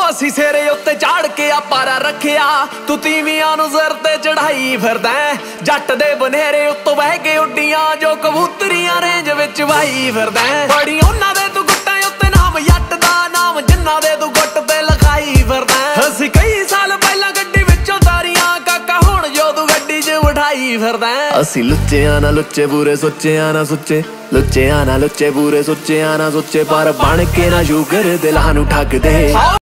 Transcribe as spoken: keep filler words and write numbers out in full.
ਅਸੀਂ ਸਿਰੇ ਉੱਤੇ ਝਾੜ ਕੇ ਆ ਪਾਰਾ ਰੱਖਿਆ, ਤੂੰ ਤੀਵੀਆਂ ਨੂੰ ਸਿਰ ਤੇ ਚੜਾਈ ਫਿਰਦਾ। ਜੱਟ ਦੇ ਬਨੇਰੇ ਉੱਤੋਂ ਬਹਿ ਕੇ ਉੱਡੀਆਂ ਜੋ ਕਬੂਤਰੀਆਂ ਰੇਂਜ ਵਿੱਚ ਵਾਈ ਫਿਰਦਾ। ਬੜੀ ਉਹਨਾਂ ਦੇ ਤੂੰ ਗੁੱਟਾਂ ਉੱਤੇ ਨਾਮ ਜੱਟ ਦਾ, ਨਾਮ ਜਿੰਨਾ ਦੇ ਤੂੰ ਗੁੱਟ ਤੇ ਲਿਖਾਈ ਫਿਰਦਾ। ਅਸੀਂ ਕਈ ਸਾਲ ਪਹਿਲਾਂ ਗੱਡੀ ਵਿੱਚੋਂ ਤਾਰੀਆਂ ਕਾਕਾ, ਹੁਣ ਜੋ ਤੂੰ ਗੱਡੀ 'ਚ ਬਿਠਾਈ ਫਿਰਦਾ। ਅਸੀਂ ਲੁੱਚਿਆਂ ਨਾ ਲੁੱਚੇ ਪੂਰੇ, ਸੋਚਿਆਂ ਨਾ ਸੁੱਚੇ, ਲੁੱਚਿਆਂ ਨਾ ਲੁੱਚੇ ਪੂਰੇ, ਸੋਚਿਆਂ ਨਾ ਸੋਚੇ, ਪਰ ਬਣ ਕੇ ਨਾ ਸ਼ੂਗਰ ਦਿਲਾਂ ਨੂੰ ਠੱਗਦੇ।